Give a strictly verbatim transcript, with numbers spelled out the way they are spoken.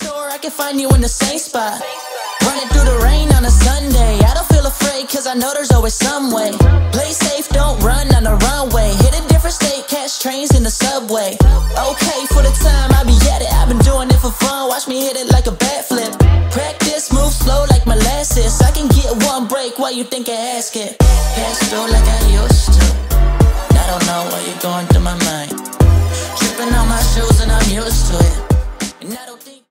store, I can find you in the same spot. Running through the rain on a Sunday. I don't feel afraid, cause I know there's always some way. Play safe, don't run on the runway. Hit a different state, catch trains in the subway. Okay, for the time, I be at it. I've been doing it for fun, watch me hit it like a backflip. Practice, move slow like molasses. I can get one break while you think I ask it. Pass through like I used to. I don't know what you're going through my mind. Tripping on my shoes and I'm used to it. And I don't think